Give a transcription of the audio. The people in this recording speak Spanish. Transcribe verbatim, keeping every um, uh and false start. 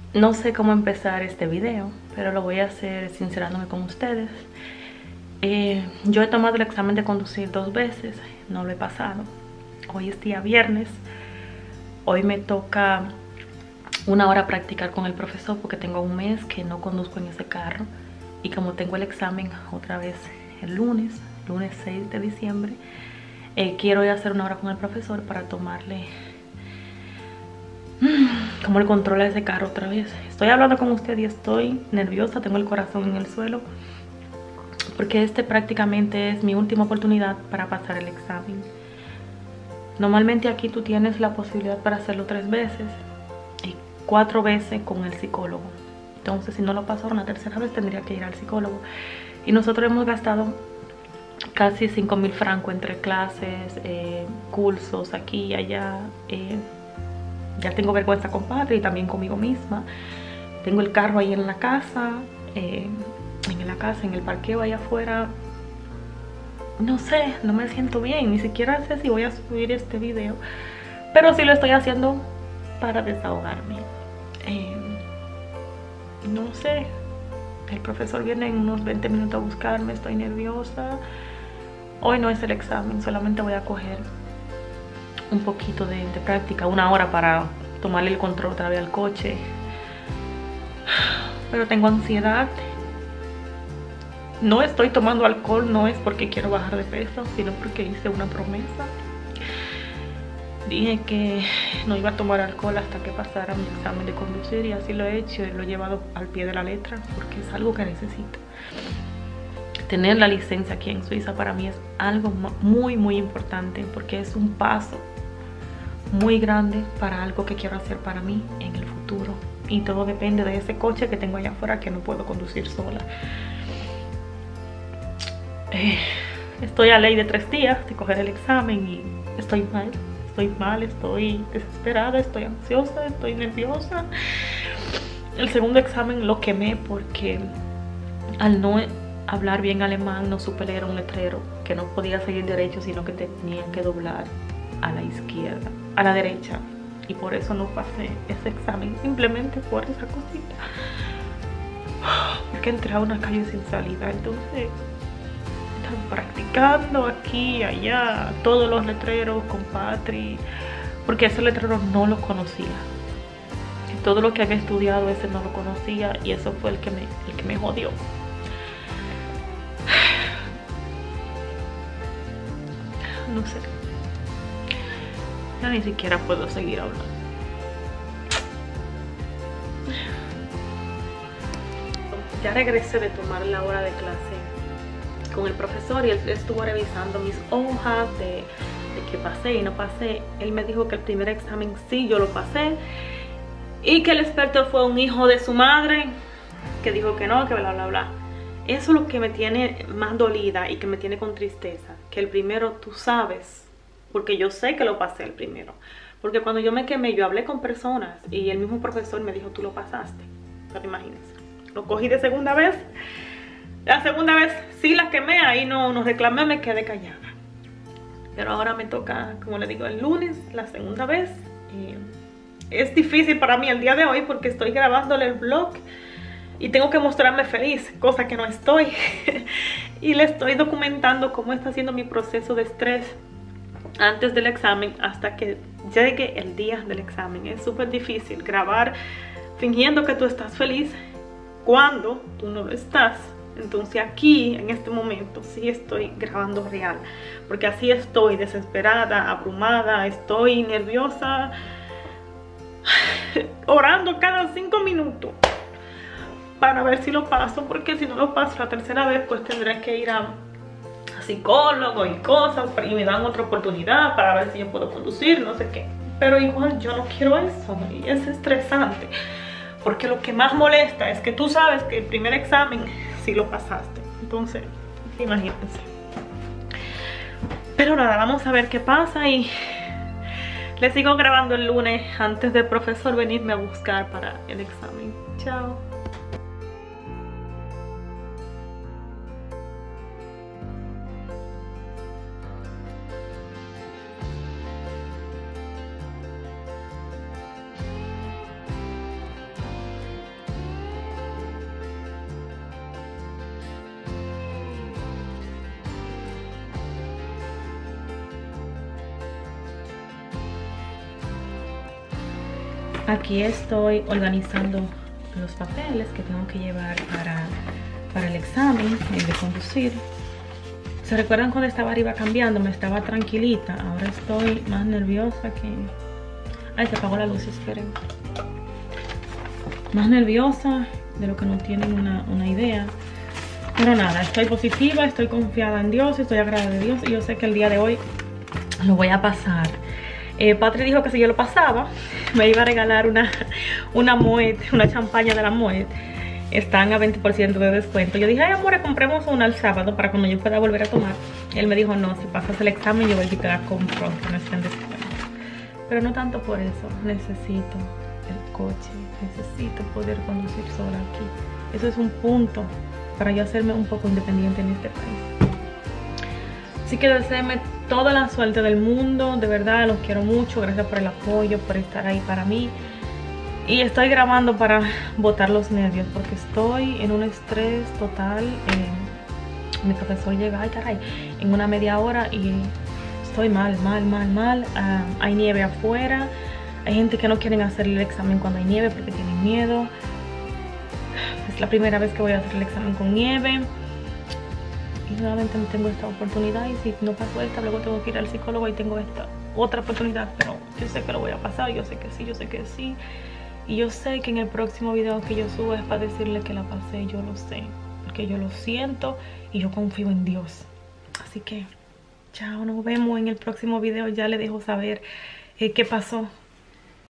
No sé cómo empezar este video, pero lo voy a hacer sincerándome con ustedes. Eh, yo he tomado el examen de conducir dos veces, no lo he pasado. Hoy es día viernes. Hoy me toca una hora practicar con el profesor porque tengo un mes que no conduzco en ese carro. Y como tengo el examen otra vez el lunes, lunes seis de diciembre, eh, quiero ir a hacer una hora con el profesor para tomarle como el control de ese carro otra vez. Estoy hablando con usted y estoy nerviosa, tengo el corazón en el suelo, porque este prácticamente es mi última oportunidad para pasar el examen. Normalmente aquí tú tienes la posibilidad para hacerlo tres veces y cuatro veces con el psicólogo. Entonces, si no lo paso una tercera vez, tendría que ir al psicólogo. Y nosotros hemos gastado casi cinco mil francos entre clases, eh, cursos aquí y allá. Eh, ya tengo vergüenza con padre y también conmigo misma. Tengo el carro ahí en la casa, eh, en la casa, en el parqueo allá afuera. No sé, no me siento bien, ni siquiera sé si voy a subir este video, pero sí lo estoy haciendo para desahogarme. Eh, no sé, el profesor viene en unos veinte minutos a buscarme, estoy nerviosa. Hoy no es el examen, solamente voy a coger un poquito de, de práctica, una hora para tomarle el control otra vez al coche. Pero tengo ansiedad. No estoy tomando alcohol, no es porque quiero bajar de peso, sino porque hice una promesa. Dije que no iba a tomar alcohol hasta que pasara mi examen de conducir, y así lo he hecho y lo he llevado al pie de la letra porque es algo que necesito. Tener la licencia aquí en Suiza para mí es algo muy muy importante, porque es un paso muy grande para algo que quiero hacer para mí en el futuro, y todo depende de ese coche que tengo allá afuera que no puedo conducir sola. Eh, estoy a ley de tres días de coger el examen y estoy mal, estoy mal, estoy desesperada, estoy ansiosa, estoy nerviosa. El segundo examen lo quemé porque al no hablar bien alemán no supe leer un letrero que no podía seguir derecho, sino que tenía que doblar a la izquierda, a la derecha, y por eso no pasé ese examen, simplemente por esa cosita, porque entré a una calle sin salida. Entonces estaba practicando aquí y allá todos los letreros con Patri, porque ese letrero no lo conocía, y todo lo que había estudiado ese no lo conocía, y eso fue el que me, el que me jodió. No sé, ya ni siquiera puedo seguir hablando. Ya regresé de tomar la hora de clase con el profesor y él estuvo revisando mis hojas de, de que pasé y no pasé. Él me dijo que el primer examen sí yo lo pasé, y que el experto fue un hijo de su madre que dijo que no, que bla bla bla. Eso es lo que me tiene más dolida y que me tiene con tristeza, que el primero tú sabes, porque yo sé que lo pasé el primero, porque cuando yo me quemé yo hablé con personas y el mismo profesor me dijo tú lo pasaste. Pero imagínense, lo cogí de segunda vez, la segunda vez sí la quemé, ahí no, no reclamé, me quedé callada. Pero ahora me toca, como le digo, el lunes, la segunda vez. Y es difícil para mí el día de hoy porque estoy grabándole el vlog y tengo que mostrarme feliz, cosa que no estoy. Y le estoy documentando cómo está siendo mi proceso de estrés antes del examen hasta que llegue el día del examen. Es súper difícil grabar fingiendo que tú estás feliz cuando tú no lo estás. Entonces aquí, en este momento, sí estoy grabando real, porque así estoy desesperada, abrumada, estoy nerviosa, orando cada cinco minutos para ver si lo paso, porque si no lo paso la tercera vez pues tendré que ir a, a psicólogo y cosas, y me dan otra oportunidad para ver si yo puedo conducir, no sé qué. Pero igual yo no quiero eso, y es estresante, porque lo que más molesta es que tú sabes que el primer examen sí lo pasaste. Entonces, imagínense. Pero nada, vamos a ver qué pasa, y les sigo grabando el lunes antes del profesor venirme a buscar para el examen. Chao. Aquí estoy organizando los papeles que tengo que llevar para, para el examen, el de conducir. ¿Se recuerdan cuando estaba arriba cambiando? Me estaba tranquilita. Ahora estoy más nerviosa que... Ay, se apagó la luz, esperen. Más nerviosa de lo que no tienen una, una idea. Pero nada, estoy positiva, estoy confiada en Dios, estoy agradecida de Dios y yo sé que el día de hoy lo voy a pasar. Eh, Patri dijo que si yo lo pasaba, me iba a regalar una, una Moet, una champaña de la Moet. Están a veinte por ciento de descuento. Yo dije, ay amor, compremos una el sábado para cuando yo pueda volver a tomar. Él me dijo, no, si pasas el examen yo voy a te la compro, aunque no esté en descuento. Pero no tanto por eso, necesito el coche, necesito poder conducir sola aquí. Eso es un punto para yo hacerme un poco independiente en este país. Así que deséenme toda la suerte del mundo, de verdad, los quiero mucho, gracias por el apoyo, por estar ahí para mí. Y estoy grabando para botar los nervios, porque estoy en un estrés total. Eh, mi profesor llega, ay caray, en una media hora y estoy mal, mal, mal, mal. Uh, hay nieve afuera, hay gente que no quieren hacer el examen cuando hay nieve porque tienen miedo. Es la primera vez que voy a hacer el examen con nieve. Y nuevamente no tengo esta oportunidad y si no paso esta, luego tengo que ir al psicólogo y tengo esta otra oportunidad, pero yo sé que lo voy a pasar, yo sé que sí, yo sé que sí. Y yo sé que en el próximo video que yo suba es para decirle que la pasé, yo lo sé, porque yo lo siento y yo confío en Dios. Así que, chao, nos vemos en el próximo video, ya les dejo saber eh, qué pasó